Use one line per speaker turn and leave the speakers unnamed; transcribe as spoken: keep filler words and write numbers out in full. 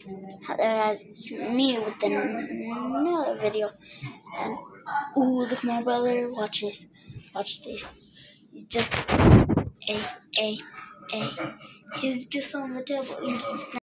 As me with another video. And ooh, look, my brother, watch this, watch this. He's just a a a. He's just on the table. He's